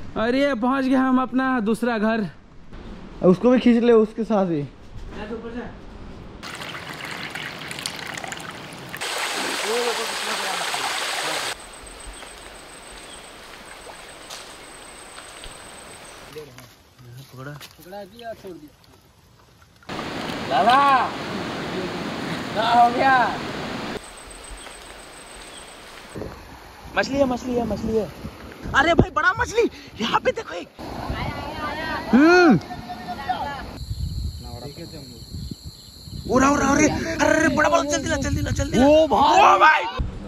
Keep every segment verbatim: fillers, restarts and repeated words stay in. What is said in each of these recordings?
और ये पहुंच गए हम अपना दूसरा घर। उसको भी खींच ले उसके साथ ही। पकड़ा पकड़ा दिया, छोड़ दिया। लाला क्या हो गया? मछली है, मछली है, मछली है। अरे भाई बड़ा मछली यहाँ पे देखो एक। हम्म उड़ा उड़ा अरे अरे बड़ा बड़ा जल्दी ला जल्दी ला जल्दी ला। ओ भाई, ओ भाई।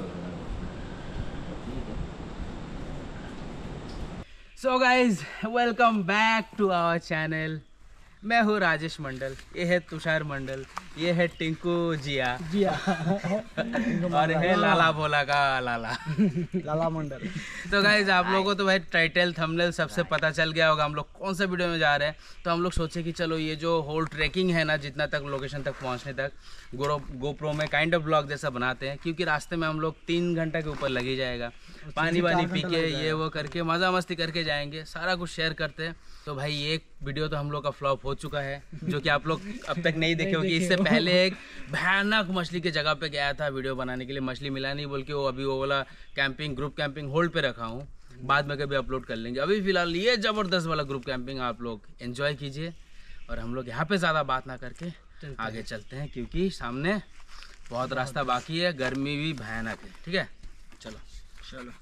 So guys welcome back to our channel. मैं हूँ राजेश मंडल, ये है तुषार मंडल, ये है टिंकू जिया जिया और है लाला भोला का लाला लाला मंडल। तो गाइज आप लोगों को तो भाई टाइटल थंबनेल सबसे पता चल गया होगा हम लोग कौन सा वीडियो में जा रहे हैं। तो हम लोग सोचे कि चलो ये जो होल ट्रैकिंग है ना, जितना तक लोकेशन तक पहुंचने तक गोरो गोप्रो में काइंड ऑफ ब्लॉग जैसा बनाते हैं, क्योंकि रास्ते में हम लोग तीन घंटा के ऊपर लगी जाएगा। पानी वानी पी के ये वो करके मज़ा मस्ती करके जाएंगे, सारा कुछ शेयर करते हैं। तो भाई एक वीडियो तो हम लोग का फ्लॉप हो चुका है, जो कि आप लोग अब तक नहीं देखे होगी। इससे पहले एक भयानक मछली की जगह पे गया था वीडियो बनाने के लिए, मछली मिला नहीं बोल के वो अभी वो वाला कैंपिंग ग्रुप कैंपिंग होल्ड पे रखा हूँ, बाद में कभी अपलोड कर लेंगे। अभी फिलहाल ये ज़बरदस्त वाला ग्रुप कैंपिंग आप लोग एंजॉय कीजिए और हम लोग यहाँ पे ज़्यादा बात ना करके आगे चलते हैं, क्योंकि सामने बहुत रास्ता बाकी है, गर्मी भी भयानक है। ठीक है, चलो चलो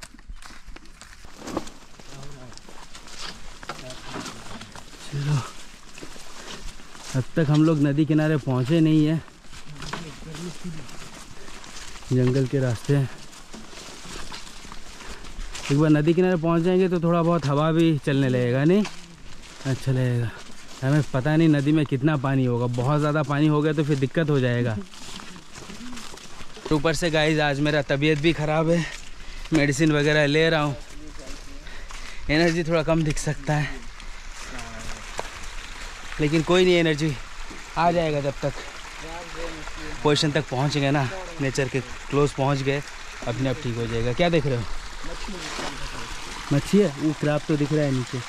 चलो। अब तक हम लोग नदी किनारे पहुंचे नहीं है, जंगल के रास्ते। एक बार नदी किनारे पहुंच जाएंगे तो थोड़ा बहुत हवा भी चलने लगेगा, नहीं अच्छा लगेगा। हमें पता नहीं नदी में कितना पानी होगा, बहुत ज़्यादा पानी हो गया तो फिर दिक्कत हो जाएगा। ऊपर से गाइस आज मेरा तबीयत भी ख़राब है, मेडिसिन वगैरह ले रहा हूँ, एनर्जी थोड़ा कम दिख सकता है, लेकिन कोई नहीं, एनर्जी आ जाएगा जब तक पोजीशन तक पहुँचेंगे ना, नेचर के क्लोज पहुँच गए, अपने आप ठीक हो जाएगा। क्या देख रहे हो? मच्छी है, वो क्रैब तो दिख रहा है नीचे,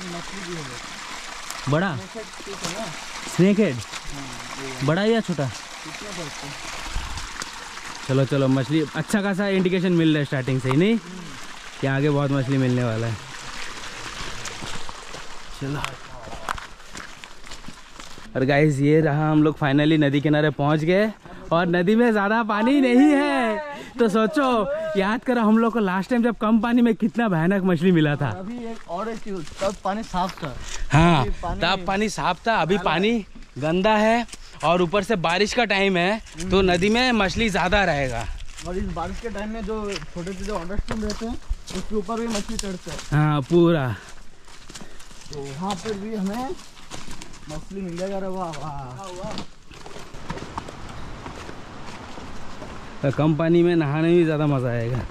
बड़ा स्नेक हेड, बड़ा या छोटा? चलो चलो, मछली अच्छा खासा इंडिकेशन मिल रहा है स्टार्टिंग से ही, नहीं कि आगे बहुत मछली मिलने वाला है। चलो। और गाइस ये रहा, हम लोग फाइनली नदी किनारे पहुंच गए और नदी में ज़्यादा पानी नहीं है। तो सोचो, याद करो हम लोग को लास्ट टाइम जब कम पानी में कितना भयानक मछली मिला था। अभी एक और चीज, तब पानी साफ था। हाँ तब पानी साफ था, अभी पानी गंदा है और ऊपर से बारिश का टाइम है तो नदी में मछली ज़्यादा रहेगा। और इस बारिश के टाइम में जो छोटे छोटे अंडरस्टैंड रहते हैं उसके ऊपर भी मछली चढ़ते हैं। हाँ पूरा, तो वहाँ पर भी हमें मछली मिल जाएगा। वाह वाह, तो कम पानी में नहाने में भी ज़्यादा मज़ा आएगा।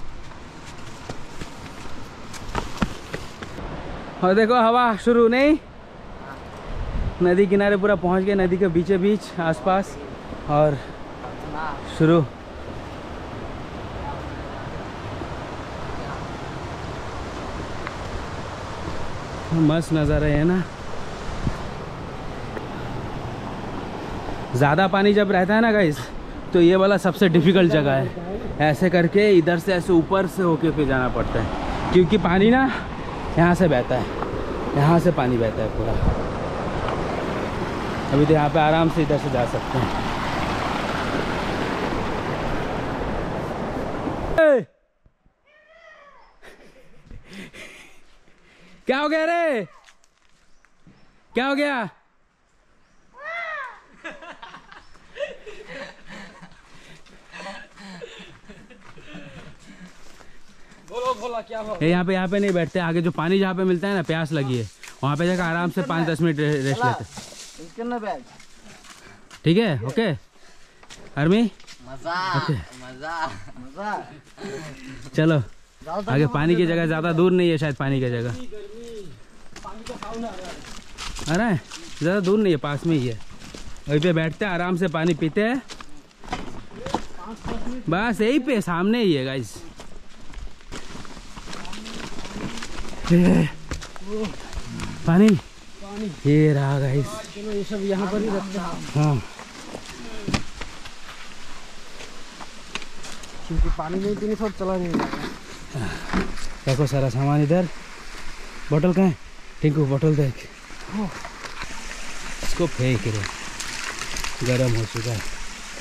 और देखो हवा शुरू, नहीं नदी किनारे पूरा पहुंच गए, नदी के बीचे बीच आसपास, और शुरू। मस्त नज़ारा है ना। ज़्यादा पानी जब रहता है ना गाइस, तो ये वाला सबसे डिफ़िकल्ट जगह है। ऐसे करके इधर से ऐसे ऊपर से होके फिर जाना पड़ता है, क्योंकि पानी ना यहाँ से बहता है, यहाँ से पानी बहता है पूरा। अभी तो यहाँ पे आराम से इधर से जा सकते हैं। क्या हो गया रे? क्या हो गया? बोलो बोला क्या हो? यहाँ पे यहाँ पे नहीं बैठते, आगे जो पानी जहाँ पे मिलता है ना, प्यास लगी है, वहाँ पे जाकर आराम से पाँच दस मिनट रेस्ट लेते। ठीक है, ओके आर्मी, मजा ओके मजा मजा। चलो आगे, पानी की जगह ज़्यादा दूर नहीं है शायद, पानी की जगह अरे ज़्यादा दूर नहीं है, पास में ही है। वहीं पे बैठते हैं, आराम से पानी पीते हैं, बस यही पे सामने ही है गाइस। पानी पानी ये रहा गाइस। चलो ये सब यहाँ पर ही रखते हैं हाँ क्योंकि पानी नहीं पीने सब चला नहीं जाएगा। देखो सारा सामान इधर। बोतल कहाँ है टिंकू? बोतल देख, इसको फेंक रहे, गर्म हो चुका है।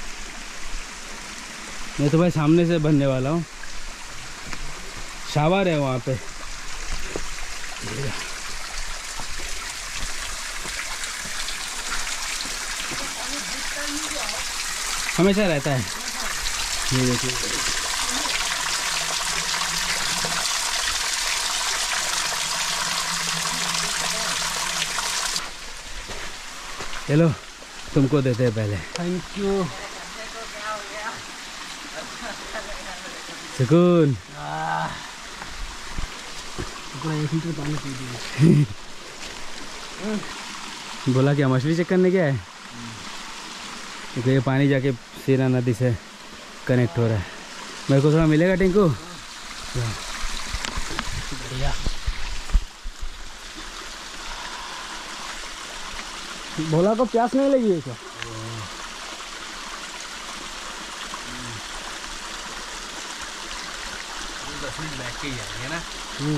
मैं तो भाई सामने से बनने वाला हूँ। शावर है वहाँ पे। हमेशा रहता है ये देखिए। चलो तुमको देते हैं पहले। Thank you. सुकून। एक लीटर पानी पी दिया। बोला क्या मछली चेक करने गया है? क्योंकि ये पानी जाके सीना नदी से कनेक्ट हो रहा है। मेरे को थोड़ा मिलेगा टिंकू? बढ़िया। भोला को प्यास नहीं लगी है क्या? दस मिनट बैठ के ही जाएंगे ना।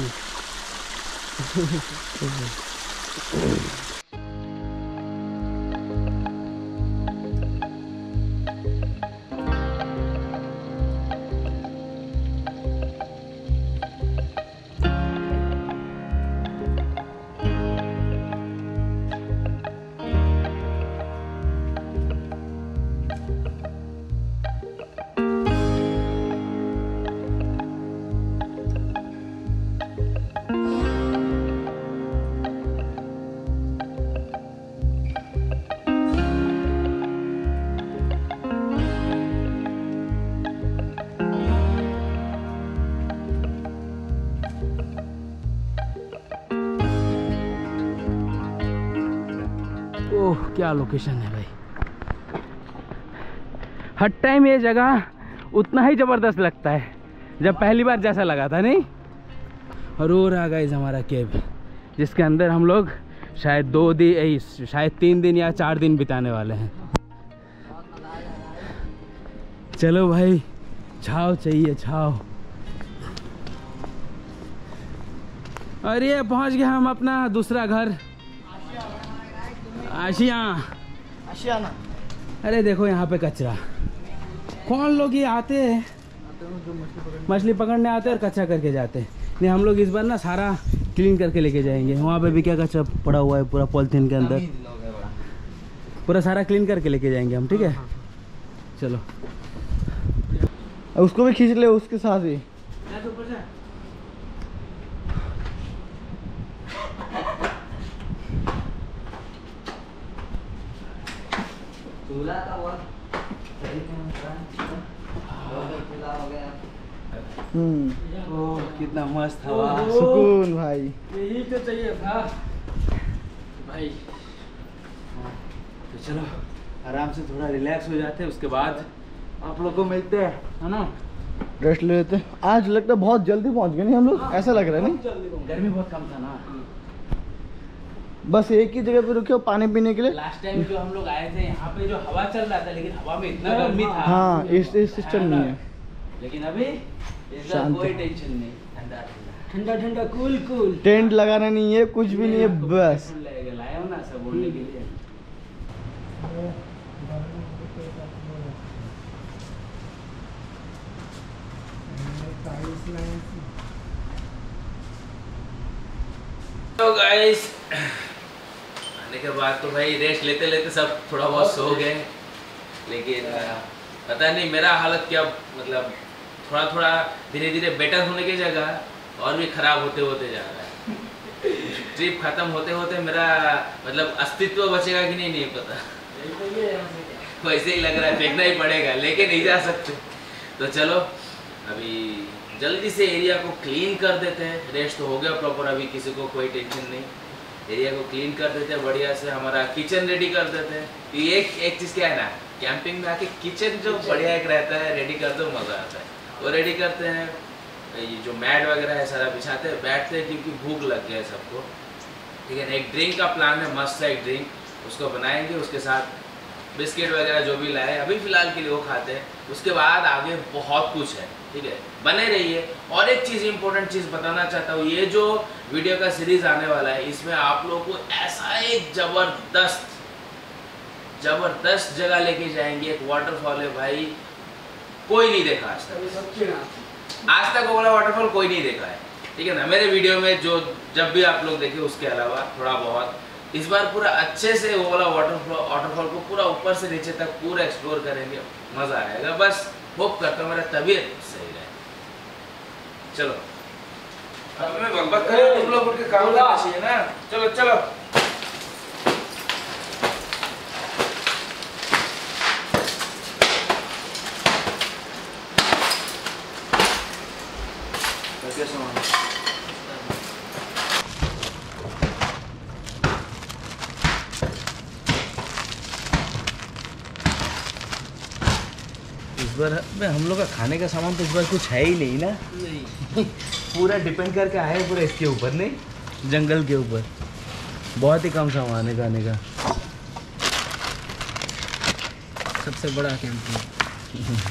ओह क्या लोकेशन है भाई। हर टाइम ये जगह उतना ही ज़बरदस्त लगता है जब पहली बार जैसा लगा था, नहीं? और वो रहा गाइस हमारा केव, जिसके अंदर हम लोग शायद दो दिन शायद तीन दिन या चार दिन बिताने वाले हैं। चलो भाई, छाव चाहिए, छाव। और ये पहुंच गए हम अपना दूसरा घर, आशिया। आशियाना। अरे देखो यहाँ पे कचरा। कौन लोग ये आते हैं मछली पकड़ने आते हैं और कचरा करके जाते हैं। नहीं, हम लोग इस बार ना सारा क्लीन करके लेके जाएंगे। वहाँ पे भी क्या कचरा पड़ा हुआ है पूरा पॉलिथीन के अंदर, पूरा सारा क्लीन करके लेके जाएंगे हम। ठीक है चलो। उसको भी खींच ले उसके साथ ही। हम्म ओह कितना मस्त हवा, सुकून भाई। यही तो चाहिए था भाई। तो चलो आराम से थोड़ा रिलैक्स हो जाते हैं, उसके बाद आप लोग को मिलते हैं, है ना? रेस्ट ले लेते हैं। आज लगता है बहुत जल्दी पहुंच गए नहीं हम लोग, ऐसा लग रहा है नहीं? गर्मी बहुत कम था ना। बस एक ही जगह पे रुके हो पानी पीने के लिए। लास्ट टाइम जो हम लोग आए थे यहाँ पे जो हवा चल रहा था, लेकिन हवा में इतना गर्मी था। हाँ इस इस सिस्टम नहीं है, लेकिन अभी शांत कोई है। टेंशन नहीं, ठंडा ठंडा ठंडा कूल कूल। टेंट लगाना नहीं है, कुछ भी नहीं है, बस लाया हूँ ना सब बोलने के लिए। तो गाइस आने के बाद तो भाई रेस्ट लेते लेते सब थोड़ा बहुत सो गए, लेकिन पता नहीं मेरा हालत क्या, मतलब थोड़ा थोड़ा धीरे धीरे बेटर होने की जगह और भी खराब होते होते जा रहा है। ट्रिप खत्म होते होते मेरा मतलब अस्तित्व बचेगा कि नहीं नहीं पता, वैसे ही लग रहा है फेंकना ही पड़ेगा, लेके नहीं जा सकते। तो चलो अभी जल्दी से एरिया को क्लीन कर देते हैं। रेस्ट तो हो गया प्रॉपर, अभी किसी को कोई टेंशन नहीं। एरिया को क्लीन कर देते हैं बढ़िया से, हमारा किचन रेडी कर देते हैं। ये एक एक चीज़ क्या है ना, कैंपिंग में आके किचन जो बढ़िया एक रहता है रेडी कर दो, मज़ा आता है। वो रेडी करते हैं, ये जो मैट वगैरह है सारा बिछाते हैं, बैठते हैं क्योंकि भूख लग गया है सबको। ठीक है, एक ड्रिंक का प्लान है, मस्त है एक ड्रिंक, उसको बनाएंगे, उसके साथ बिस्किट वगैरह जो भी लाए अभी फ़िलहाल के लिए वो खाते हैं, उसके बाद आगे बहुत कुछ है। ठीक है, बने रहिए। और एक चीज़ इंपॉर्टेंट चीज़ बताना चाहता हूँ, ये जो वीडियो का सीरीज़ आने वाला है इसमें आप लोगों को ऐसा एक ज़बरदस्त ज़बरदस्त जगह लेके जाएंगे। एक वाटरफॉल है भाई, कोई नहीं देखा आज तक, आज तक वो वाला वाटरफॉल कोई नहीं देखा है। ठीक है ना, मेरे वीडियो में जो जब भी आप लोग देखे उसके अलावा थोड़ा बहुत, इस बार पूरा अच्छे से वो वाला वाटरफॉल वाटरफॉल को पूरा ऊपर से नीचे तक पूरा एक्सप्लोर करेंगे, मज़ा आएगा। बस होप करता हूँ मेरा तबीयत सही रहे। चलो अब मैं बकबक कर रहा हूं, तुम लोग उठ के काम करना चाहिए ना। चलो चलो कैसे सामान इस बार में हम लोग का खाने का सामान तो इस बार कुछ है ही नहीं ना। नहीं पूरा डिपेंड करके आया है पूरा इसके ऊपर, नहीं जंगल के ऊपर। बहुत ही कम सामान है खाने का। सबसे बड़ा कैंप है।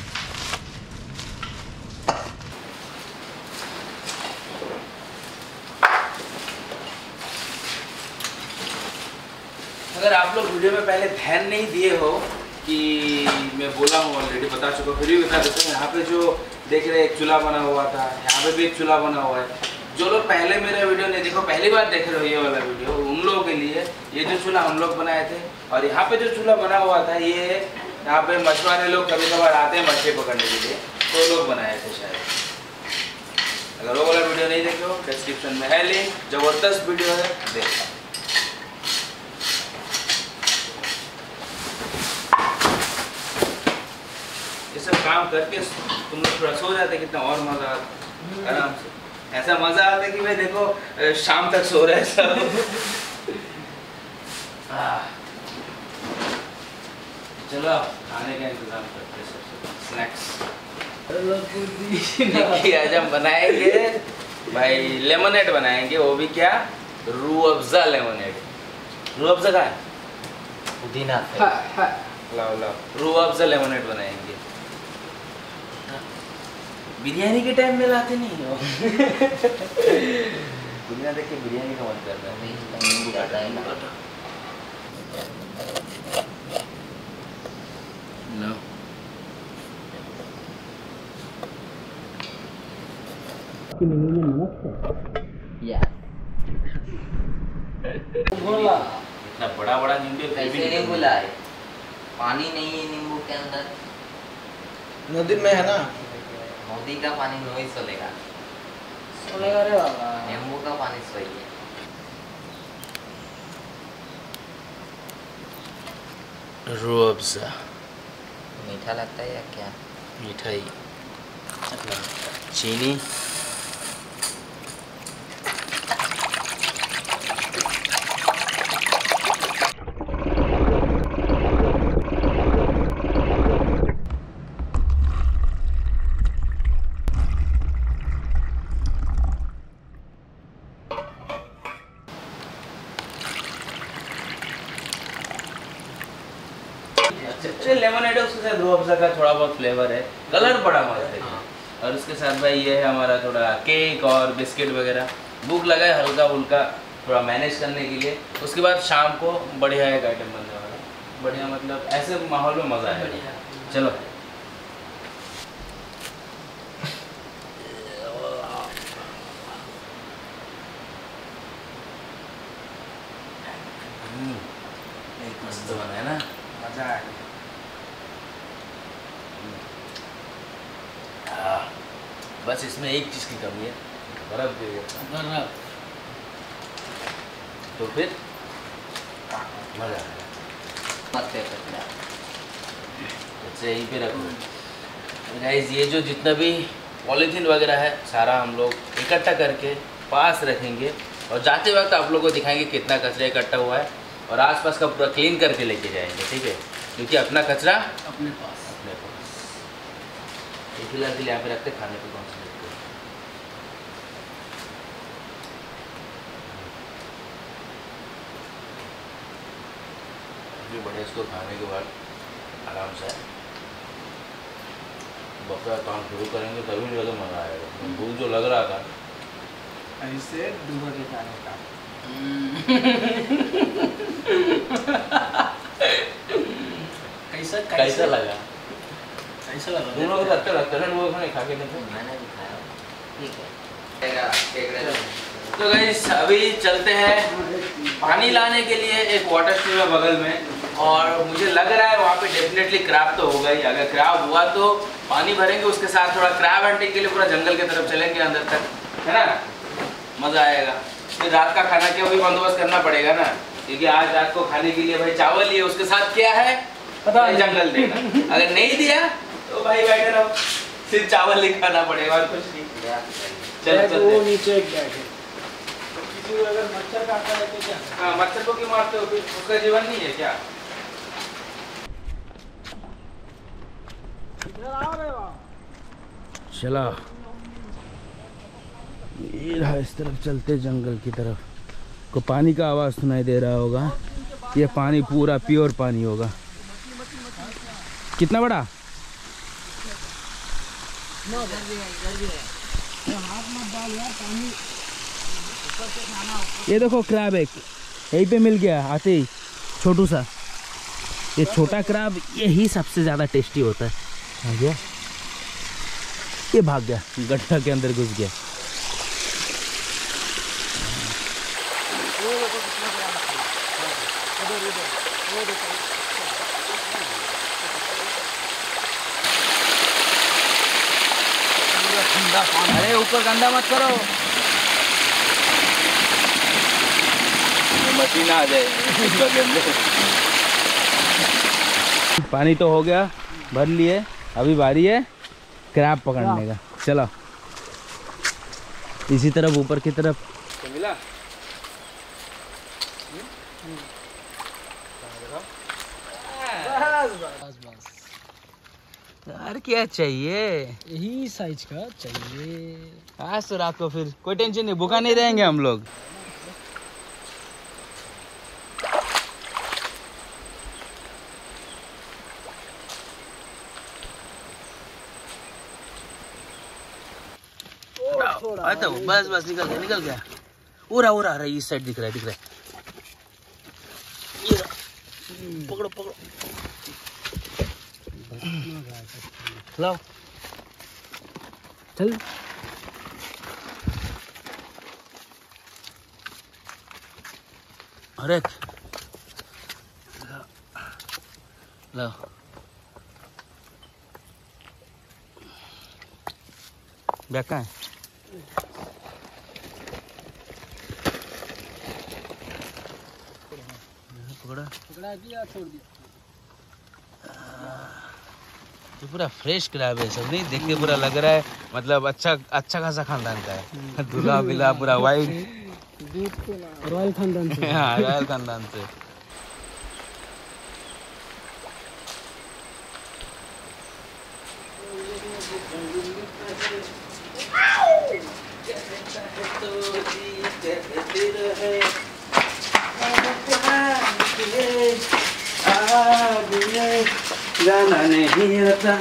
अगर आप लोग वीडियो में पहले ध्यान नहीं दिए हो कि मैं बोला हूँ ऑलरेडी, बता चुका, फिर भी बता देता हूँ। यहाँ पे जो देख रहे एक चूल्हा बना हुआ था, यहाँ पे भी एक चूल्हा बना हुआ है। जो लोग पहले मेरा वीडियो नहीं देखो, पहली बार देख रहे हो ये वाला वीडियो, उन लोगों के लिए ये जो चूल्हा हम लोग बनाए थे। और यहाँ पे जो चूल्हा बना हुआ था, ये यहाँ पे मछुआरे लोग कभी कभार आते हैं मछली पकड़ने के लिए, तो लोग बनाए थे शायद। अगर वो वाला वीडियो नहीं देखे हो, डिस्क्रिप्शन में है लिंक, जबरदस्त वीडियो है, देखना। ये सब काम करके तुम लोग थोड़ा सो जाते, कितना और मजा आता आराम से। ऐसा मजा आता है कि भाई देखो शाम तक सो रहे हैं सब। चलो खाने का इंतजाम करते हैं, सबसे स्नैक्स। आज हम बनाएंगे भाई लेमनेड बनाएंगे, वो भी क्या, रूह अफ़ज़ा लेमनेड। रूह अफ़ज़ा का है पुदीना, लाओ लाओ, रूह अफ़ज़ा लेमनेड बनाएंगे। बिरयानी के टाइम में लाते नहीं हो। पुदीना देख के बिरयानी का मन कर रहा है। नींबू काटा है ना, लो इतना बड़ा बड़ा नींबू कैसे नींबू लाए? पानी नहीं है नींबू के अंदर, नदी में है ना, नदी का पानी नहीं सोलेगा, सोलेगा रे बाबा। नींबू का पानी सोइए। रूह अफ़ज़ा मीठा लगता है या क्या? मिठाई, चीनी, लेमनेड है, उसके साथ रूह अफ़ज़ा का थोड़ा बहुत फ्लेवर है, कलर बड़ा मस्त है। और उसके साथ भाई ये है हमारा थोड़ा केक और बिस्किट वगैरह। भूख लगा है हल्का फुल्का थोड़ा मैनेज करने के लिए। उसके बाद शाम को बढ़िया एक आइटम बनने वाला है, बढ़िया मतलब ऐसे माहौल में मज़ा है। चलो मस्त बना है ना, मजा आ गया। बस इसमें एक चीज़ की कमी है, बर्फ दे देता तो फिर मजा आएगा। अच्छा यहीं पे रखो गाइस। ये जो जितना भी पॉलीथीन वगैरह है सारा हम लोग इकट्ठा करके पास रखेंगे और जाते वक्त आप लोग को दिखाएंगे कितना कचरा इकट्ठा हुआ है, और आसपास का पूरा क्लीन करके लेके जाएंगे। ठीक है, क्योंकि अपना कचरा अपने पास अपने पास। फिलहाल के लिए यहाँ पे रखते, खाने पे कौन सा जो बढ़िया इसको खाने के बाद आराम से बकरा काम शुरू करेंगे तभी ज़्यादा मज़ा आएगा। भूख जो लग रहा था ऐसे डूबा के खाने का। कैसा कैसा लगा? कैसा लगा? दोनों को अच्छा लगता है ना, वो खाने खा के देखो। मैंने भी खाया। ठीक है। तो गाइस अभी चलते हैं पानी लाने के लिए एक वाटर स्ट्रीम है बगल में, और मुझे लग रहा है वहाँ पे डेफिनेटली क्रैब तो होगा ही। अगर क्रैब हुआ तो पानी भरेंगे, उसके साथ थोड़ा क्रैब हंटिंग के लिए पूरा जंगल की तरफ चलेंगे अंदर तक, है ना, मज़ा आएगा। फिर रात का खाना क्या भी बंदोबस्त करना पड़ेगा ना, क्योंकि आज रात को खाने के लिए भाई चावल लिए, उसके साथ क्या है पता है, जंगल देगा। अगर नहीं दिया तो भाई बैठे रहो, सिर्फ चावल ही खाना पड़ेगा और कुछ नहीं। चल वो नीचे एक बैग है। किसी को अगर मच्छर काटता है तो क्या? हाँ, मच्छर को क्यों मारते हो, फिर उसका जीवन नहीं है क्या? चला ये रहा, इस तरफ चलते जंगल की तरफ को पानी का आवाज़ सुनाई दे रहा होगा। ये पानी पूरा प्योर पानी होगा। कितना बड़ा? ये देखो क्रैब एक यहीं पे मिल गया आते ही, छोटू सा। ये छोटा क्रैब यही सबसे ज़्यादा टेस्टी होता है। आ गया, ये भाग गया, गड्ढा के अंदर घुस गया। अरे ऊपर गंदा मत करो, मशीन आ जाए। पानी तो हो गया, भर लिए, अभी बारी है क्रैब पकड़ने का। चलो इसी तरफ ऊपर की तरफ तो मिला। बस बस यार क्या चाहिए, यही साइज का चाहिए। आज तो रात को फिर कोई टेंशन नहीं, भूखा नहीं रहेंगे हम लोग। तो बस बस निकल गया निकल गया। उरा उरा रहा, इस साइड दिख रहा है दिख रहा है। ये रहा। पकड़ो पकड़ो, लाओ चल। अरे लाओ, बैग कहाँ है? पकड़ा पकड़ा दिया, छोड़ दिया। तो पूरा फ्रेश क्रैब है सब, नहीं देख के पूरा लग रहा है मतलब अच्छा अच्छा खासा खानदान का है। दूल्हा बिल्हा पूरा वाइट रॉयल खानदान से। हाँ रॉयल खानदान से। जाना नहीं रहता।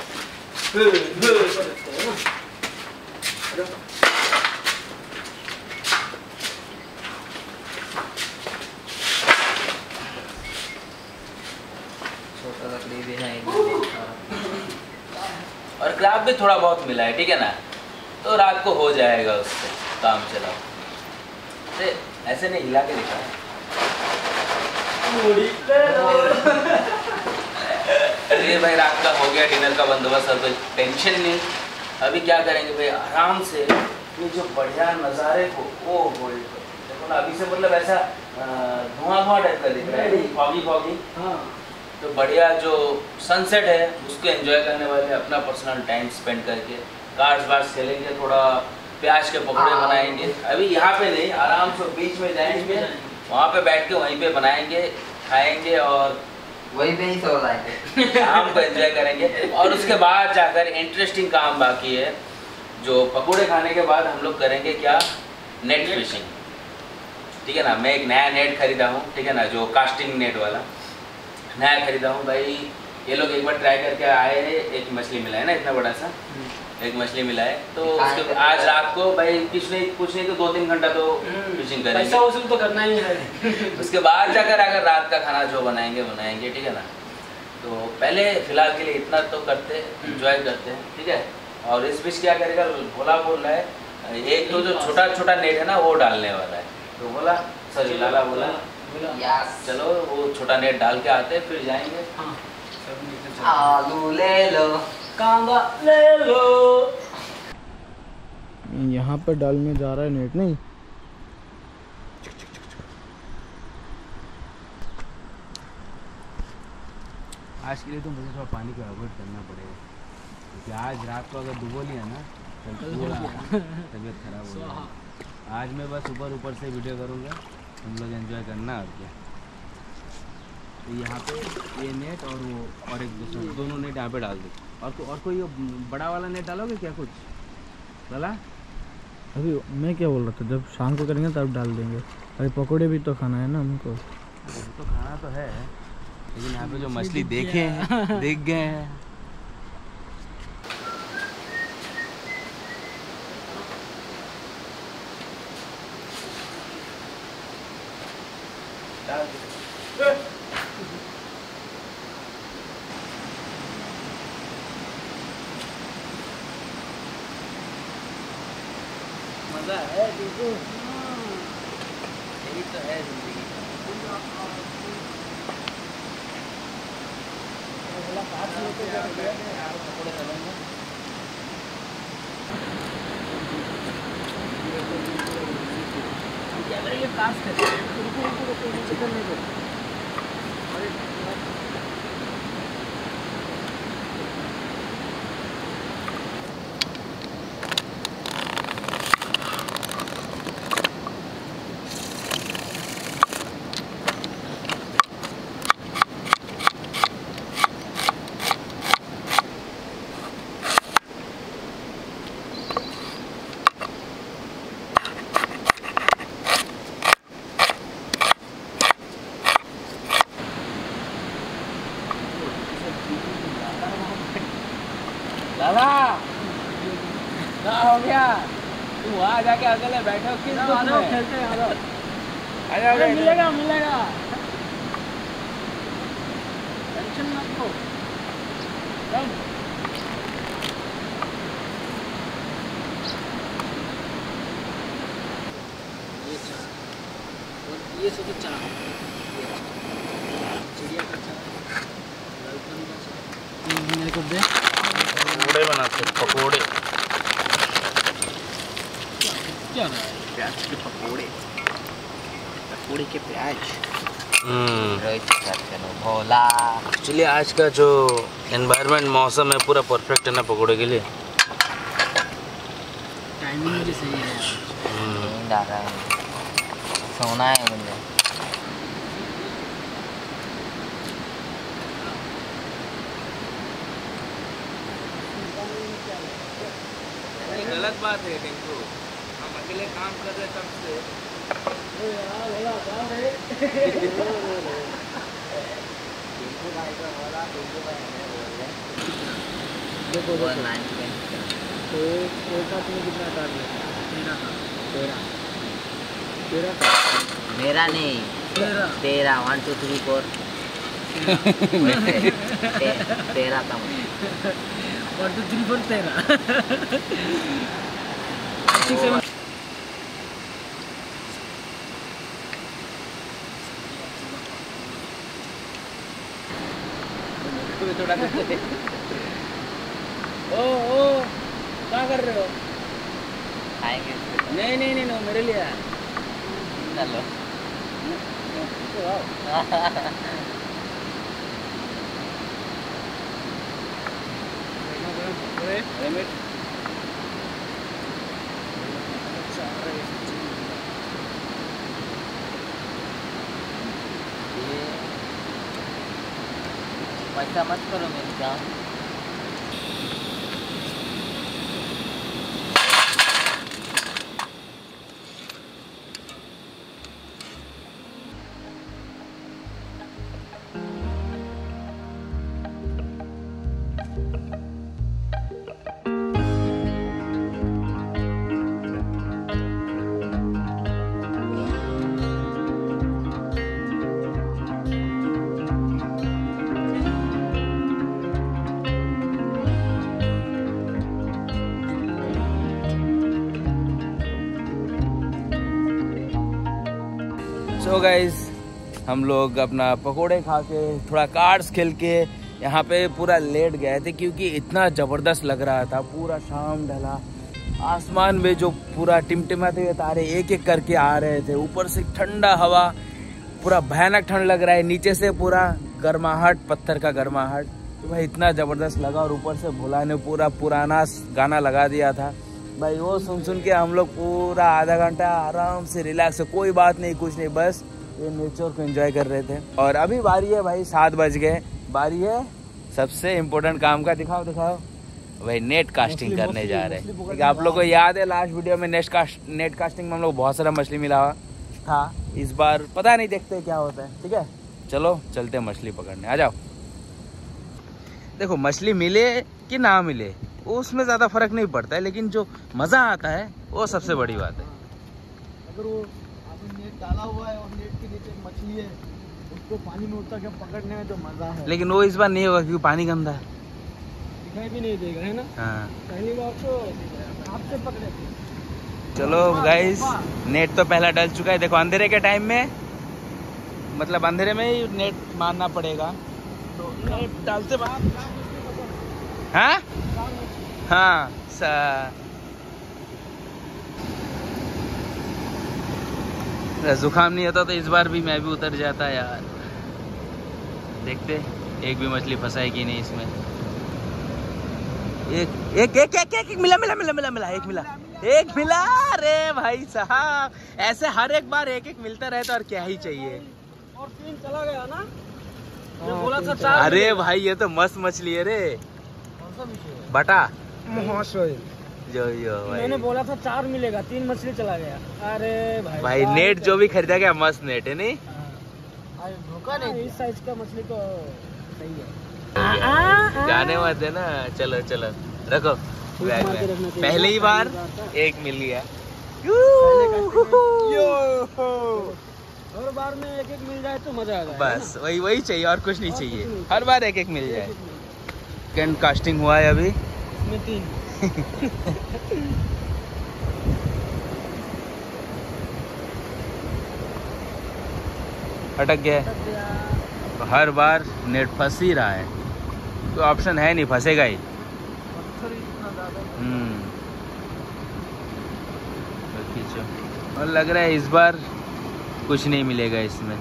छोटा लकड़ी भी है। और क्रैब भी थोड़ा बहुत मिला है, ठीक है ना, तो रात को हो जाएगा उससे काम चलाओ। अरे ऐसे नहीं, हिला के दिखा। ये भाई रात का हो गया डिनर का बंदोबस्त, अब कोई टेंशन नहीं। अभी क्या करेंगे भाई, आराम से ये जो बढ़िया नज़ारे को वो हो देखो ना, अभी से मतलब ऐसा धुआं धुआं टाइप का दिख रहा है, फॉगी फॉगी। हाँ तो बढ़िया जो सनसेट है उसको एंजॉय करने वाले, अपना पर्सनल टाइम स्पेंड करके कार्ड्स वार्ड्स खेलेंगे, थोड़ा प्याज के पकौड़े बनाएंगे। अभी यहाँ पे नहीं, आराम से बीच में जाएंगे, वहाँ पे बैठ के वहीं पे बनाएंगे, खाएंगे और वही पे ही सो जाएंगे, शाम को एंजॉय करेंगे। और उसके बाद जाकर इंटरेस्टिंग काम बाकी है, जो पकौड़े खाने के बाद हम लोग करेंगे क्या, नेट फिशिंग। ठीक है ना, मैं एक नया नेट खरीदा हूँ, ठीक है ना, जो कास्टिंग नेट वाला, नया खरीदा हूँ भाई। ये लोग एक बार ट्राई करके आए हैं, एक मछली मिला है ना इतना बड़ा सा, एक मछली मिला है। तो उसके आज रात को भाई कुछ नहीं कुछ नहीं तो दो तीन घंटा तो फिशिंग करेंगे, पैसा वसूल तो करना ही है। उसके बाद जाकर अगर रात का खाना जो बनाएंगे बनाएंगे, ठीक है ना। तो पहले फिलहाल के लिए इतना तो करते एंजॉय करते हैं, ठीक है। और इस बीच क्या करेगा, भोला बोल रहा है एक तो जो छोटा छोटा नेट है ना वो डालने वाला है। तो बोला सॉरी लाला बोला चलो वो छोटा नेट डाल के आते फिर जाएंगे। हाँ। आलू ले लो, कांदा ले लो। यहाँ पे डालने जा रहा है नेट नहीं। आज के लिए तो मुझे थोड़ा पानी को अवॉइड करना पड़ेगा, क्योंकि आज रात को अगर डुबो लिया ना तो पूरा तबीयत खराब हो जाएगी। आज मैं बस ऊपर ऊपर से वीडियो करूँगा, तुम लोग एंजॉय करना और क्या। तो यहाँ पे ये नेट और वो और एक दूसरा दोनों नेट यहाँ पे डाल दो। और को, और कोई बड़ा वाला नेट डालोगे क्या कुछ लाला? अभी मैं क्या बोल रहा था, जब शाम को करेंगे तब डाल देंगे। अरे पकोड़े भी तो खाना है ना हमको। तो खाना तो है, लेकिन यहाँ पे जो मछली देखे हैं देख गए हैं। मजा है देखो, यही तो है जिंदगी। लाला क्या हो गया, तू वहाँ जाके अकेले बैठे हो किस दुख में? खेलते हैं यार। अरे अरे मिलेगा मिलेगा, टेंशन मत लो। ये सब चाह चिड़िया का चाह, लालपन का चाह मेरे को दे। पकोड़े बनाते पकोड़े, क्या रहा है? प्याज के पकोड़े, पकोड़े के प्याज। हम्म रोहित के साथ चलो भोला। एक्चुअली आज का जो एनवायरनमेंट मौसम है पूरा परफेक्ट है ना पकोड़े के लिए। टाइमिंग भी सही है। नींद आ रहा है, सोना है मुझे। गलत बात है टिंकू, हम अकेले काम कर रहे तब से। देखो वो देखो, नाइन तो एक साथ में कितना काट लेते हैं? तेरह का, तेरह तेरह का, मेरा नहीं, तेरह तेरा वन टू थ्री फोर तेरह का मुझे। वन टू थ्री फोर तेरह। थोड़ा ओ ओ क्या कर रहे हो? खाएंगे नहीं नहीं नहीं, नहीं मेरे लिए है। चलो। पैसा मत करो मेरी जान। सो गाइज हम लोग अपना पकोड़े खा के थोड़ा कार्ड्स खेल के यहाँ पे पूरा लेट गए थे क्योंकि इतना ज़बरदस्त लग रहा था। पूरा शाम ढला, आसमान में जो पूरा टिमटिमाते हुए तारे एक एक करके आ रहे थे, ऊपर से ठंडा हवा, पूरा भयानक ठंड लग रहा है, नीचे से पूरा गर्माहट, पत्थर का गर्माहट। तो भाई इतना ज़बरदस्त लगा। और ऊपर से भोला ने पूरा पुराना गाना लगा दिया था भाई, वो सुन सुन के हम लोग पूरा आधा घंटा आराम से रिलैक्स, कोई बात नहीं कुछ नहीं, बस ये नेचर को एंजॉय कर रहे थे। और अभी बारी है भाई, सात बज गए, बारी है सबसे इम्पोर्टेंट काम का। दिखाओ दिखाओ भाई, नेट कास्टिंग करने जा रहे हैं। आप लोग को याद है लास्ट वीडियो में नेट कास्ट नेट कास्टिंग में हम लोग बहुत सारा मछली मिला हुआ था। इस बार पता नहीं, देखते क्या होता है। ठीक है, चलो चलते हैं मछली पकड़ने, आ जाओ। देखो मछली मिले कि ना मिले उसमें ज़्यादा फर्क नहीं पड़ता है, लेकिन जो मज़ा आता है वो सबसे बड़ी बात है। अगर वो आपने नेट डाला हुआ है और नेट के नीचे मछली है, उसको पानी में उतर के पकड़ने में जो मज़ा है, लेकिन वो इस बार नहीं होगा क्योंकि पानी गंदा है, दिखाई भी नहीं देगा, है ना। हाँ, पहली बार तो आपसे पकड़े। चलो गाइस, नेट तो पहला डल चुका है। देखो अंधेरे के टाइम में, मतलब अंधेरे में ही नेट मारना पड़ेगा, तो नेट डालते बाद हाँ हाँ जुकाम नहीं होता तो इस बार भी मैं भी उतर जाता यार। देखते एक भी मछली फंसाई कि नहीं इसमें। एक एक एक एक एक, एक मिला मिला मिला मिला मिला एक मिला एक मिला अरे भाई साहब, ऐसे हर एक बार एक एक मिलता रहता और क्या ही चाहिए। और तीन चला गया ना, जो बोला था चार। अरे भाई ये तो मस्त मछली है रे, बटा जो यो भाई। मैंने बोला था चार मिलेगा, तीन मछली चला गया। अरे भाई भाई नेट जो भी खरीदा गया मस्त नेट है, नहीं धोखा नहीं। इस साइज का मछली तो सही है। जाने मत है ना, चलो चलो रखो बैग में। पहले ही बार एक मिल गया, हर बार में एक एक मिल जाए तो मजा आ जाए। बस वही वही चाहिए और कुछ नहीं चाहिए, हर बार एक एक मिल जाए। सेकंड कास्टिंग हुआ है अभी इसमें तीन। अटक गया, तो हर बार नेट फंस ही रहा है, तो ऑप्शन है नहीं, फंसेगा ही। हम्म और लग रहा है इस बार कुछ नहीं मिलेगा इसमें।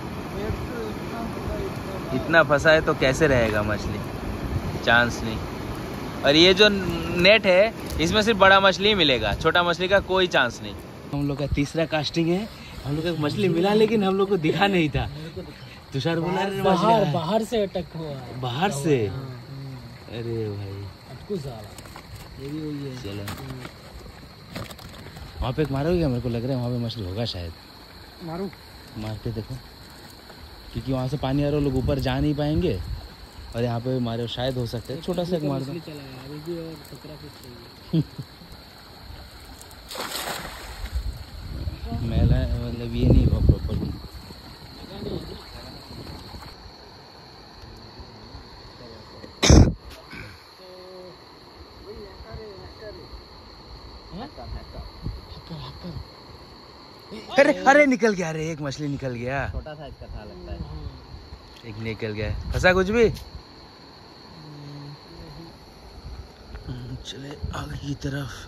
इतना फंसा है तो कैसे रहेगा मछली, चांस नहीं। और ये जो नेट है इसमें सिर्फ बड़ा मछली ही मिलेगा, छोटा मछली का कोई चांस नहीं। हम लोग का तीसरा कास्टिंग है, हम लोग को मछली मिला लेकिन हम लोग को दिखा नहीं था। तुषार बोला बाहर बाहर से अटक हुआ, बाहर से। अरे भाई अटकू साला, ये भी वही है। चलो वहाँ पे एक मारोगे क्या? मेरे को लग रहा है वहाँ पे मछली होगा शायद। मारू, मार के देखो, क्योंकि वहाँ से पानी आ रहा है, लोग ऊपर जा नहीं पाएंगे। और यहाँ पे मारे शायद हो सकता है, छोटा सा एक मार दो। मेला मतलब ये नहीं हुआ प्रॉपर। अरे अरे निकल गया, अरे एक मछली निकल गया, छोटा साइज का था लगता है। एक निकल गया। फंसा कुछ भी? चले आगे की तरफ।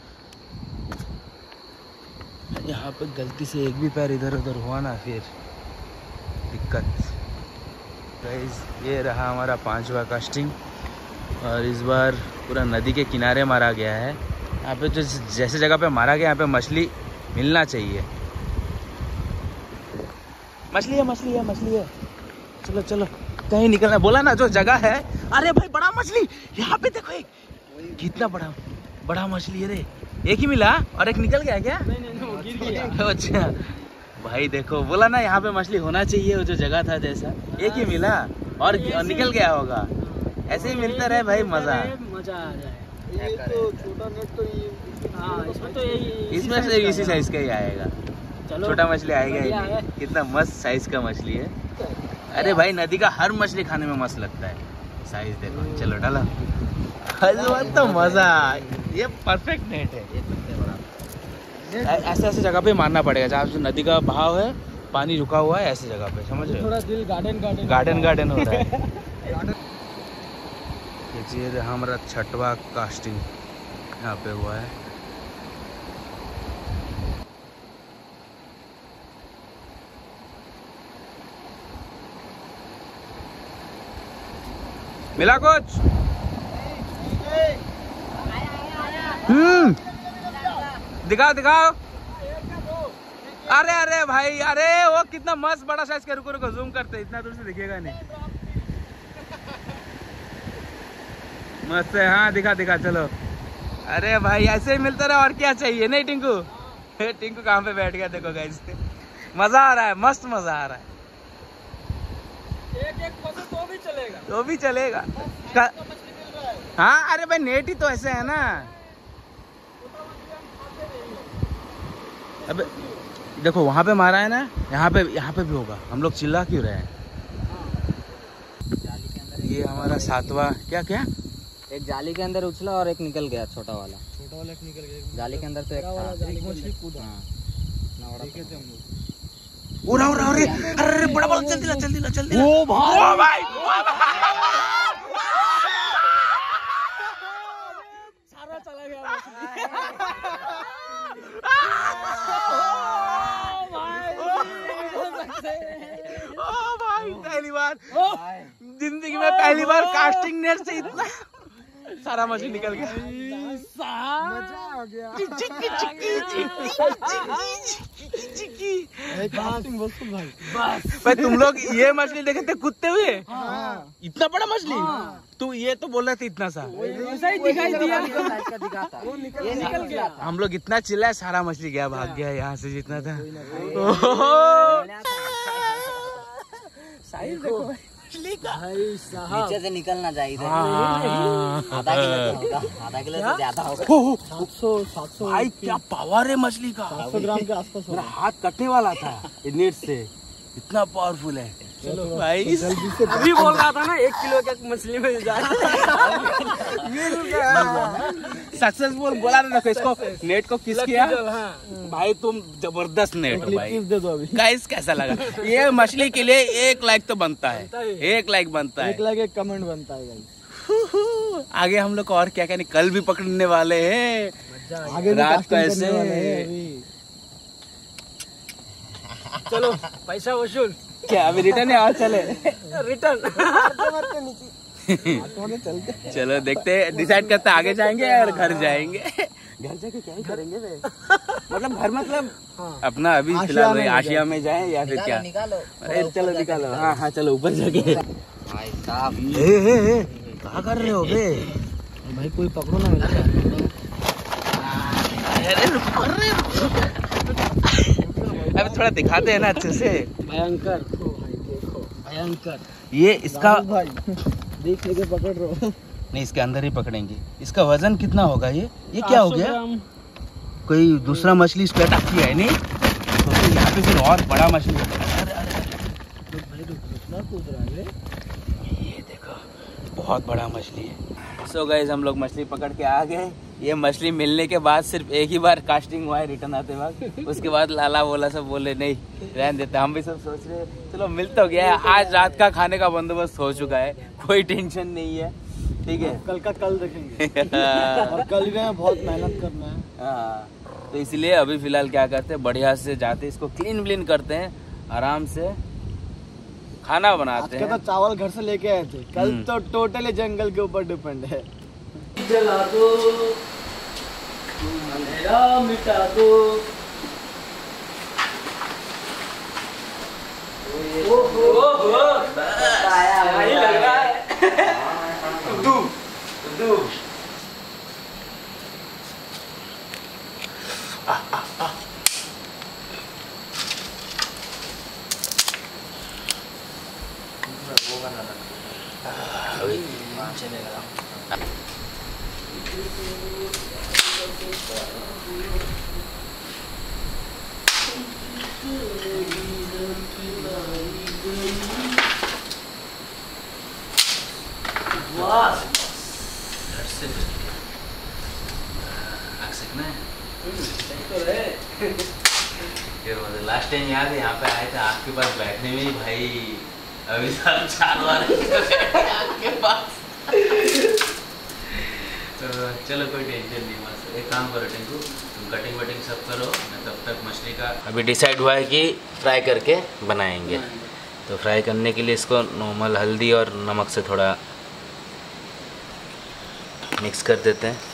यहाँ पे गलती से एक भी पैर इधर उधर हुआ ना फिर दिक्कत। गाइस ये रहा हमारा पांचवा कास्टिंग, और इस बार पूरा नदी के किनारे मारा गया है। यहाँ पे जो जैसे जगह पे मारा गया यहाँ पे मछली मिलना चाहिए। मछली है मछली है मछली है, चलो चलो कहीं निकलना। बोला ना जो जगह है। अरे भाई बड़ा मछली यहाँ पे देखो, एक कितना बड़ा बड़ा मछली है रे। एक ही मिला और एक निकल गया क्या? नहीं नहीं, वो गिर गया। अच्छा भाई देखो, बोला ना यहाँ पे मछली होना चाहिए, वो जो जगह था जैसा। एक ही मिला और निकल गया होगा। ऐसे ही मिलता रहे भाई, मजा मजा आ जाए। ये तो छोटा नेट तो ये, हाँ इसमें तो यही, इसमें से इसी साइज का ही आएगा। छोटा मछली आएगा ही नहीं। कितना मस्त साइज का मछली है। अरे भाई नदी का हर मछली खाने में मस्त लगता है। साइज देखो, चलो डाला। तो मजा, ये परफेक्ट नेट है। ऐसे ऐसे जगह पे मारना पड़ेगा जहाँ नदी का बहाव है, पानी रुका हुआ है ऐसी जगह पे, समझ रहे हो? थोड़ा दिल गार्डन गार्डन गार्डन गार्डन हो रहा है। ये हमारा छठवा कास्टिंग यहाँ पे हुआ है। मिला कुछ? हम्म दिखाओ दिखाओ। अरे अरे भाई, अरे वो कितना मस्त बड़ा साइज का, रुको रुको जूम करते, इतना दूर से दिखेगा नहीं। मस्त है, हाँ दिखा दिखा चलो। अरे भाई ऐसे ही मिलता रहा, और क्या चाहिए? नहीं टिंकू, टिंकू कहाँ पे बैठ गया देखो गाइस। मजा आ रहा है, मस्त मजा आ रहा है। एक एक पसंद तो भी चलेगा, तो भी चलेगा। हाँ अरे भाई नेट ही तो ऐसे है ना। अबे देखो वहां पे मारा है ना, यहाँ पे यहाँ पे भी होगा। हम लोग चिल्ला क्यों रहे हैं? ये हमारा सातवां क्या क्या एक जाली के अंदर उछला और एक निकल गया, छोटा वाला। छोटा वाला एक निकल गया, जाली के अंदर तो एक था। एक मछली कूदा। हाँ देखे थे हम लोग। उड़ा उड़ा अरे अरे बड़ा बड़ा जल्दी ला जल्दी ला जल्दी ला। ओ भाई ओ भाई सारा चला गया ओ भाई पहली बार जिंदगी में, पहली बार कास्टिंग नेट से इतना सारा मछली निकल गया। मजा आ गया। भाई तुम लोग ये मछली देखे थे कूदते हुए? हाँ। इतना बड़ा मछली? तू ये तो बोल रहे थे इतना सा। वैसा ही दिखाई दिया, दिखा था। वो निकल ये निकल गया। हम लोग इतना चिल्लाए, सारा मछली गया, भाग गया यहाँ से जितना था। साइज देखो मछली का भाई साहब, नीचे से निकलना चाहिए। हाँ। आधा किलो तो होगा, आधा किलो से ज्यादा होगा। सात सौ सात सौ भाई क्या पावर है मछली का। सात सौ ग्राम के आसपास मेरा होगा। हाथ कटने वाला था नेट से, इतना पावरफुल है। चलो भाई जल्दी से, अभी बोल रहा था ना एक किलो का मछली में जाए। सक्सेसफुल बोला ना, देखो इसको नेट को किस किया हाँ। भाई, तुम जबरदस्त नेट हो भाई। दे दो अभी। गाइस कैसा लगा? ये मछली के लिए एक लाइक तो बनता है, एक लाइक बनता है, एक लाइक एक कमेंट बनता है गाइस। आगे हम लोग और क्या क्या कल भी पकड़ने वाले हैं, आगे रात को ऐसे। चलो पैसा वसूल। क्या अभी रिटर्न है और चले? रिटर्न चलते। चलो देखते, डिसाइड करते आगे जाएंगे और घर जाएंगे। घर जाके क्या ही करेंगे वे? मतलब घर मतलब हाँ। अपना अभी फिलहाल आशिया में जाए या फिर क्या? निकालो। अरे चलो निकालो, हाँ हाँ चलो ऊपर जाके। भाई साहब क्या कर रहे हो बे? भाई कोई पकड़ो ना मिला। अरे रुको, अरे अब थोड़ा दिखाते हैं ना अच्छे से। भयंकर देखो भाई, देखो भयंकर। ये इसका भाई देख लेके पकड़ रहे हो। नहीं, इसके अंदर ही पकड़ेंगे। इसका वजन कितना होगा? ये ये क्या हो गया? कोई दूसरा मछली इस पे अटैक किया है? नहीं तो यहाँ पे फिर और बड़ा मछली। अरे अरे भाई कितना कूद रहा है। ये देखो बहुत बड़ा मछली है। सो गाइस हम लोग मछली पकड़ के आ गए। ये मछली मिलने के बाद सिर्फ एक ही बार कास्टिंग हुआ है रिटर्न आते वक्त। उसके बाद लाला बोला सब बोले नहीं रहने देते। हम भी सब सोच रहे चलो मिल तो गया है, आज रात का खाने का बंदोबस्त हो चुका है, कोई टेंशन नहीं है, ठीक है। कल का कल देखेंगे। और कल भी बहुत मेहनत करना है। हाँ तो इसलिए अभी फिलहाल क्या करते हैं, बढ़िया से जाते इसको क्लीन व्लीन करते हैं, आराम से खाना बनाते हैं। तो चावल घर से लेके आए थे, कल तो टोटली जंगल के ऊपर डिपेंड है। जला दो अंधेरा मिटा दो। आया लग रहा है। दू दू लास्ट टाइम याद है यहाँ पे आए थे आपके पास बैठने में ही भाई, अभी साल चार बार आपके पास। तो चलो कोई टेंशन नहीं, बस एक काम करो टिंकू, तुम कटिंग वटिंग सब करो, मैं तब तक मछली का अभी डिसाइड हुआ है कि फ्राई करके बनाएंगे। तो फ्राई करने के लिए इसको नॉर्मल हल्दी और नमक से थोड़ा मिक्स कर देते हैं।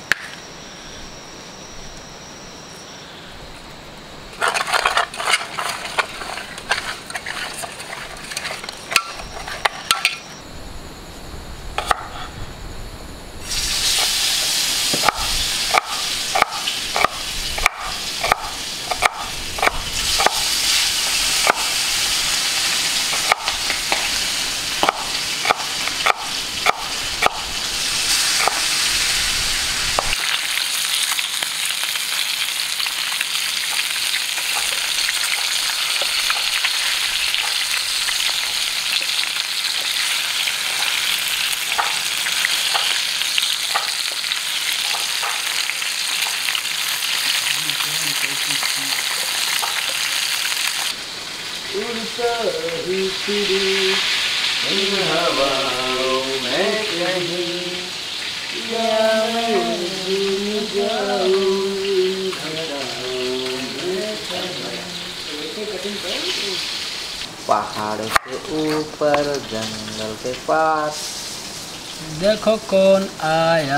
पहाड़ के ऊपर जंगल के पास देखो कौन आया।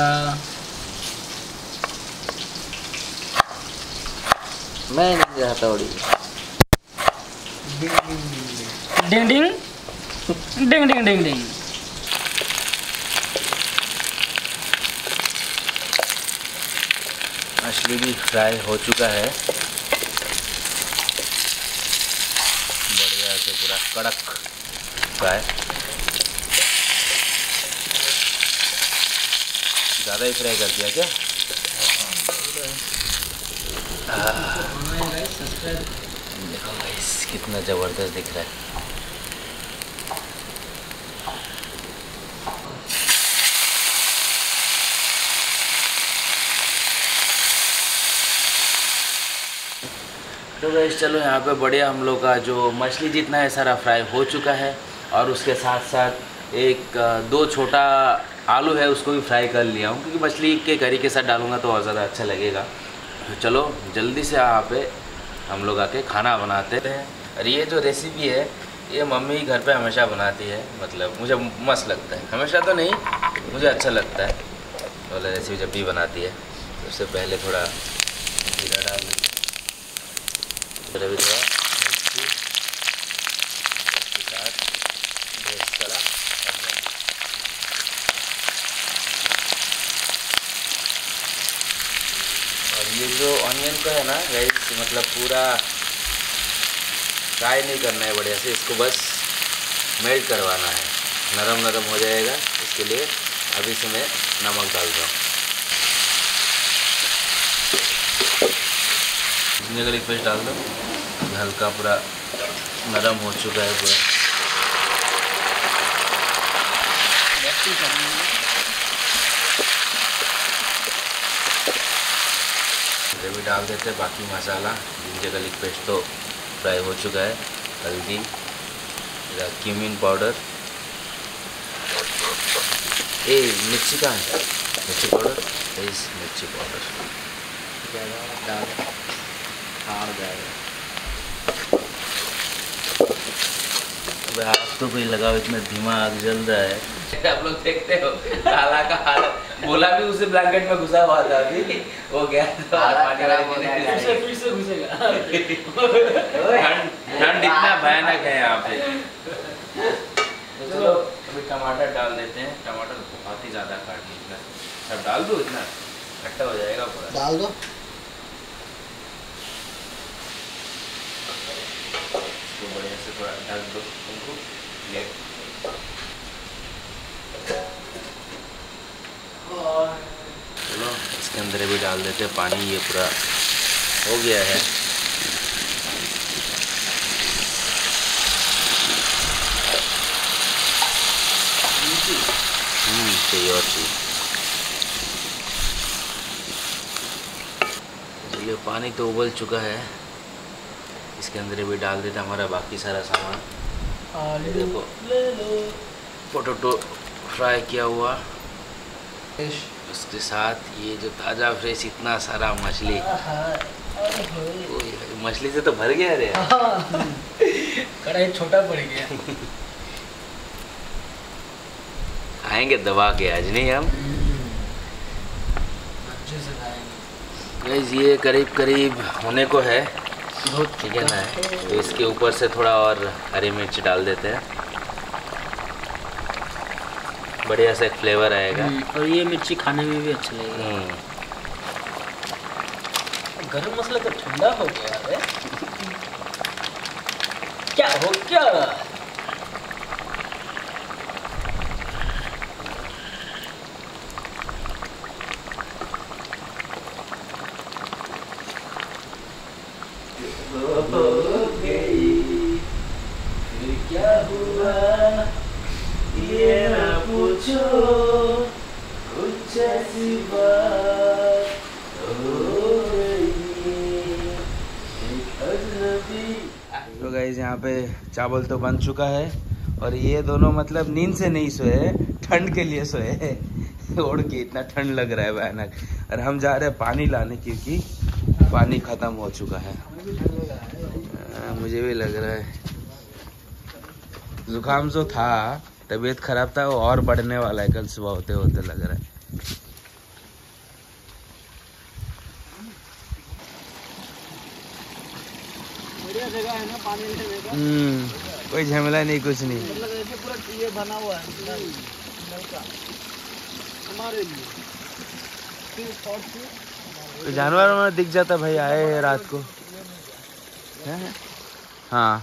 मैं नहीं जाता उड़ी। डिंग डिंग डिंग डिंग डिंग डिंग। मछली भी फ्राई हो चुका है बढ़िया से, पूरा कड़क फ्राई। ज़्यादा ही फ्राई कर दिया क्या? देखो गाइस कितना ज़बरदस्त दिख रहा है। तो गाइस चलो यहाँ पे बढ़िया हम लोग का जो मछली जितना है सारा फ्राई हो चुका है, और उसके साथ साथ एक दो छोटा आलू है उसको भी फ्राई कर लिया हूँ, क्योंकि मछली के करी के साथ डालूंगा तो और ज़्यादा अच्छा लगेगा। तो चलो जल्दी से यहाँ पे हम लोग आके खाना बनाते हैं। और ये जो रेसिपी है ये मम्मी घर पे हमेशा बनाती है, मतलब मुझे मस्त लगता है, हमेशा तो नहीं मुझे अच्छा लगता है वाला रेसिपी जब भी बनाती है। तो उससे पहले थोड़ा जीरा डाल देते, फिर अभी थोड़ा मिर्ची के साथ मसाला, और ये जो ऑनियन का है ना गाइस, मतलब पूरा फ्राई नहीं करना है बढ़िया से, इसको बस मेल्ट करवाना है, नरम नरम हो जाएगा। इसके लिए अभी से मैं नमक डाल रहा हूँ। जिंजर गार्लिक पेस्ट डाल दो, हल्का पूरा नरम हो चुका है पूरा। ग्रेवी डाल देते हैं, बाकी मसाला जिंजर गार्लिक पेस्ट तो फ्राई हो चुका है, हल्दी, क्यूमिन पाउडर, ए मिर्ची का है, मिर्ची पाउडर, इस मिर्ची पाउडर डाल हार जाएगा। आप तो कोई लगाओ, इतना धीमा आग जल रहा है। आप लोग देखते हो काला का हालत, बोला भी उसे ब्लैंकेट में घुसा हुआ था, अभी वो गया ठंड इतना भयानक है यहाँ पे। तो चलो अभी टमाटर डाल देते हैं, टमाटर बहुत ही ज़्यादा काट लीजिए, सब डाल दो, इतना खट्टा हो जाएगा पूरा, डाल दो। इसको बढ़िया से थोड़ा ढक दो उनको, ये चलो इसके अंदर भी डाल देते हैं पानी, ये पूरा हो गया है। हम्म चाहिए और चाहिए, चलिए पानी तो उबल चुका है, इसके अंदर भी डाल देते हमारा बाकी सारा सामान। ये देखो पोटैटो फ्राई किया हुआ, उसके साथ ये जो ताज़ा फ्रेश इतना सारा मछली। मछली से तो भर गया रे। कढ़ाई छोटा पड़ गया। आएंगे दबा के आज, नहीं हम अच्छे से खाएंगे। गाइस ये करीब करीब होने को है, ठीक है ना। तो इसके ऊपर से थोड़ा और हरी मिर्च डाल देते हैं, बढ़िया सा एक फ्लेवर आएगा। और ये मिर्ची खाने में भी अच्छा लगेगा। गरम मसाला तो ठंडा हो गया है। क्या हो क्या? क्या हुआ ये ना पूछो, कुछ ऐसी बात हो गई एक अजनबी। तो गाइस यहाँ पे चावल तो बन चुका है और ये दोनों मतलब नींद से नहीं सोए, ठंड के लिए सोए। ओढ़ के इतना ठंड लग रहा है भयानक। और हम जा रहे हैं पानी लाने क्योंकि पानी खत्म हो चुका है। आ, मुझे भी लग रहा है जुकाम जो था, तबीयत खराब था, वो और बढ़ने वाला है कल सुबह होते होते लग रहा है। बढ़िया जगह है ना पानी लेने का। हम्म, कोई झमेला नहीं, कुछ नहीं। मतलब ऐसे पूरा ये बना हुआ है नलका हमारे लिए। तो जानवर में दिख जाता भाई, आए हैं रात को। है? हाँ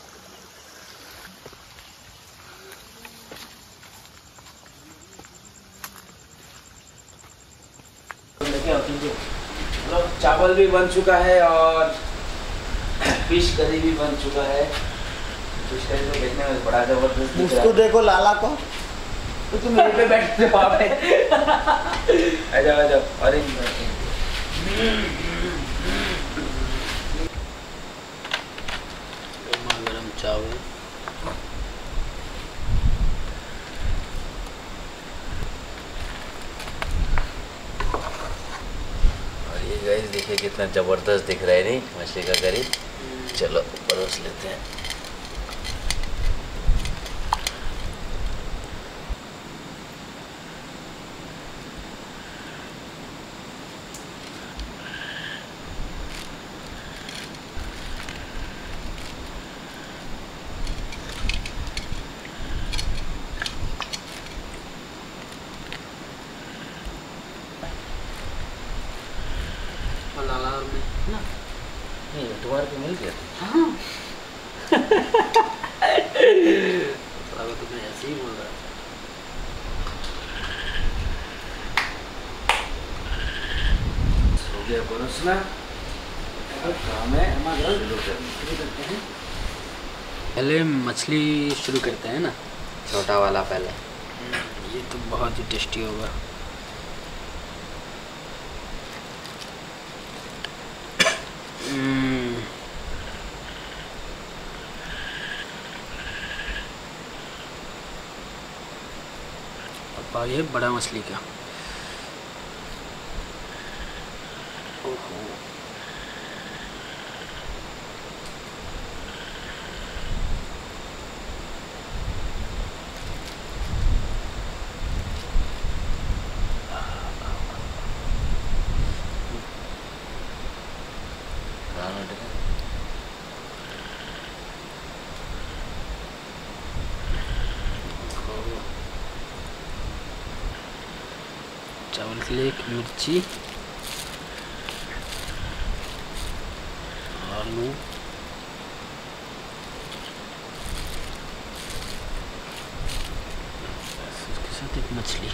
चावल भी बन चुका है और फिश करी भी बन चुका है। फिश करी तो देखने में बड़ा जबरदस्त दिख रहा है। उसको देखो लाला को। तो तुम मेरे पे बैठते वहाँ पे। आजा आजा ऑरेंज गरम चावल। और ये गाइस देखिए कितना जबरदस्त दिख रहा है, नहीं मछली का करी। चलो परोस लेते हैं। लाला और मैं ना नहीं तुम्हारे को मिल गया। हाँ। तो मैं ऐसे ही बोल रहा था। हो गया परोसना, अब काम है शुरू करते हैं। पहले मछली शुरू करते हैं ना, छोटा वाला पहले। ये तो बहुत ही टेस्टी होगा। हम्म, अब ये बड़ा मछली का। ओहो, चावल के लिए एक मिर्ची, आलू, उसके साथ एक मछली।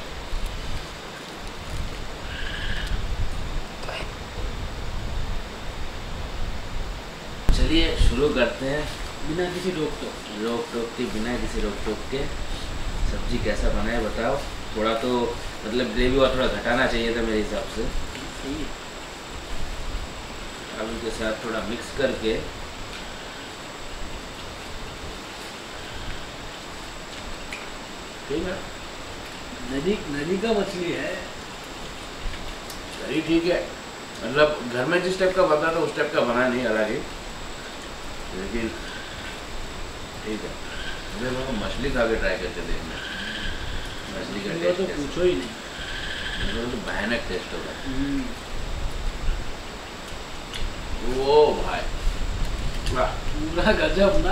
चलिए शुरू करते हैं बिना किसी रोक टोक रोक टोक के बिना किसी रोक टोक के। सब्जी कैसा बना है बताओ। थोड़ा तो मतलब ग्रेवी और थोड़ा घटाना चाहिए था मेरे हिसाब से। सही है। आलू के साथ थोड़ा मिक्स करके ठीक है, नदी नदी का मछली है। सही ठीक है, मतलब घर में जिस टाइप का बना था उस टाइप का बना नहीं, अलग ही, लेकिन ठीक है। मुझे लोग मछली खा के ट्राई करके देखना, मछली का टेस्ट तो पूछो ही नहीं, मेरे को तो भयानक टेस्ट होगा। ओ भाई पूरा गजब ना।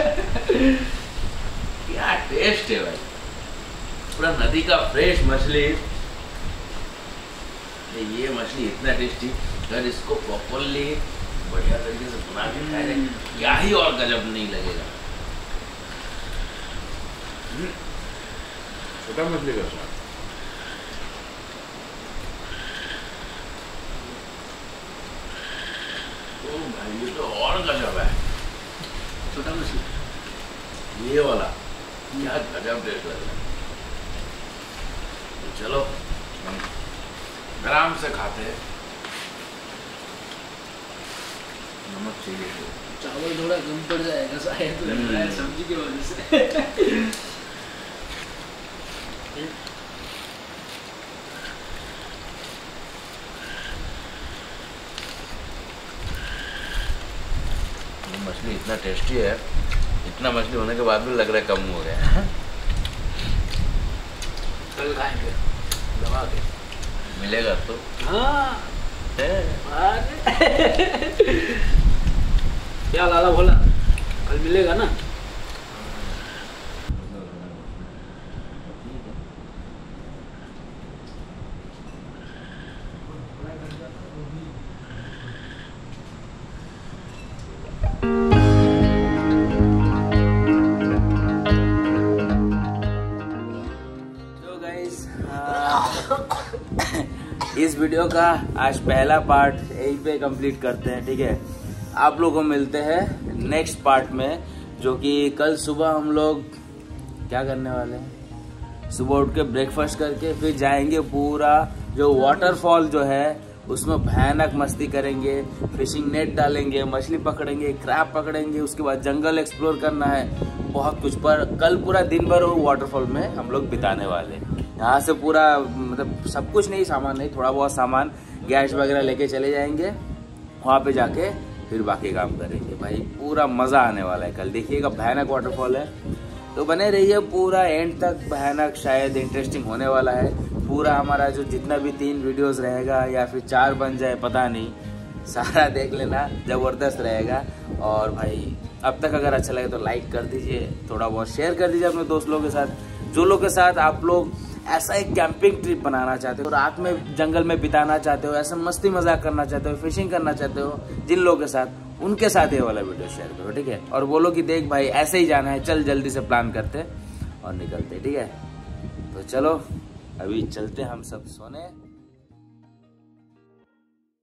क्या टेस्ट है भाई, पूरा नदी का फ्रेश मछली। ये मछली इतना टेस्टी, अगर इसको प्रॉपरली बढ़िया तरीके से बना के खाए जाए, क्या ही और गजब नहीं लगेगा। छोटा मछली का स्वाद, ओ भाई ये तो और गजब है। छोटा मछली ये वाला क्या गजब टेस्ट लग रहा है। तो चलो हम आराम से खाते हैं। नमक चाहिए तो चावल थोड़ा कम पड़ जाएगा शायद, लग रहा है सब्जी की वजह से। मछली इतना टेस्टी है, इतना मछली होने के बाद भी लग रहा है कम हो गया। कल खाएंगे दबा के, मिलेगा तो हाँ। क्या लाला भोला, कल मिलेगा ना। इस वीडियो का आज पहला पार्ट यहीं पे कंप्लीट करते हैं, ठीक है। आप लोगों को मिलते हैं नेक्स्ट पार्ट में, जो कि कल सुबह हम लोग क्या करने वाले हैं। सुबह उठ के ब्रेकफास्ट करके फिर जाएंगे, पूरा जो वाटरफॉल जो है उसमें भयानक मस्ती करेंगे, फिशिंग नेट डालेंगे, मछली पकड़ेंगे, क्रैब पकड़ेंगे, उसके बाद जंगल एक्सप्लोर करना है, बहुत कुछ। पर कल पूरा दिन भर वो वाटरफॉल में हम लोग बिताने वाले हैं। यहाँ से पूरा मतलब सब कुछ नहीं, सामान नहीं, थोड़ा बहुत सामान गैस वगैरह लेके चले जाएंगे, वहाँ पे जाके फिर बाकी काम करेंगे। भाई पूरा मज़ा आने वाला है कल, देखिएगा भयानक वाटरफॉल है, तो बने रहिए पूरा एंड तक। भयानक शायद इंटरेस्टिंग होने वाला है पूरा। हमारा जो जितना भी तीन वीडियोस रहेगा या फिर चार बन जाए पता नहीं, सारा देख लेना, ज़बरदस्त रहेगा। और भाई अब तक अगर अच्छा लगे तो लाइक कर दीजिए, थोड़ा बहुत शेयर कर दीजिए अपने दोस्त लोगों के साथ, जो लोग के साथ आप लोग ऐसा एक कैंपिंग ट्रिप बनाना चाहते हो, रात में जंगल में बिताना चाहते हो, ऐसा मस्ती मजाक करना चाहते हो, फिशिंग करना चाहते हो, जिन लोगों के साथ, उनके साथ ये वाला वीडियो शेयर करो, ठीक है। और बोलो कि देख भाई ऐसे ही जाना है, चल जल्दी से प्लान करते और निकलते, ठीक है। तो चलो अभी चलते हम सब सोने।